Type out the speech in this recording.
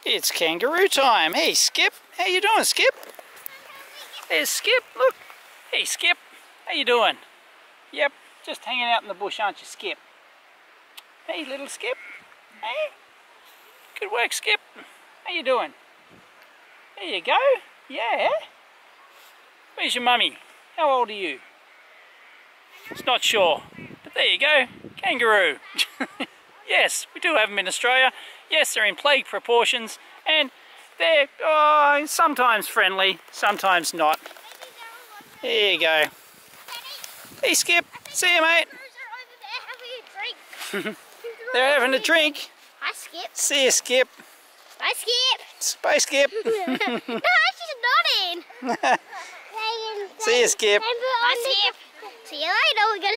It's kangaroo time. Hey, Skip. How you doing, Skip? There's Skip. Look. Hey, Skip. How you doing? Yep. Just hanging out in the bush, aren't you, Skip? Hey, little Skip. Hey. Good work, Skip. How you doing? There you go. Yeah. Where's your mummy? How old are you? It's not sure. But there you go. Kangaroo. Yes, we do have them in Australia. Yes, they're in plague proportions, and they're sometimes friendly, sometimes not. There you go. Hey, Skip. See you, mate. They're having a drink. Hi, Skip. See you, Skip. Bye, Skip. Bye, Skip. No, she's nodding. See you, Skip. Bye, Skip. See you later. We're gonna